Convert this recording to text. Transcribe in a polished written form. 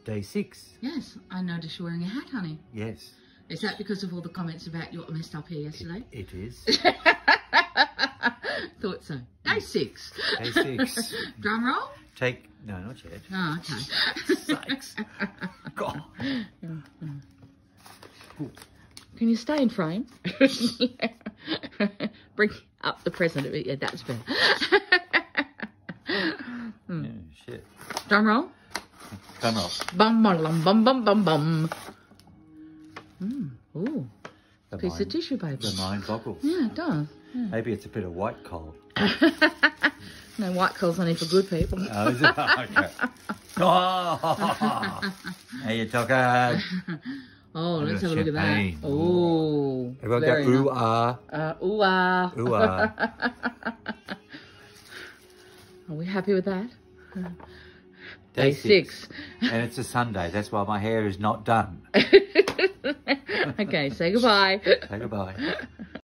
day 6. Yes, I noticed you're wearing a hat, honey. Yes. Is that because of all the comments about your messed up hair yesterday? It is. Thought so. Day 6. Day 6. Drum roll? No, not yet. Oh, okay. Sakes. God. Can you stay in frame? Bring up the present a bit. Yeah, that's better. Yeah, shit. Drum roll? Come off. Bum, bum, bum, bum, bum, bum. Ooh. Piece of tissue paper. The mind boggles. Yeah, it does. Yeah. Maybe it's a bit of white coal. No, white coal's only for good people. Oh, is it? Okay. Oh, hey, you talking? Oh, let's have a look at that. Champagne. Oh, Everyone go, ooh, ah. Ooh, ah. Ooh, ah. Are we happy with that? Day 6. And it's a Sunday. That's why my hair is not done. Okay, say goodbye. Say goodbye.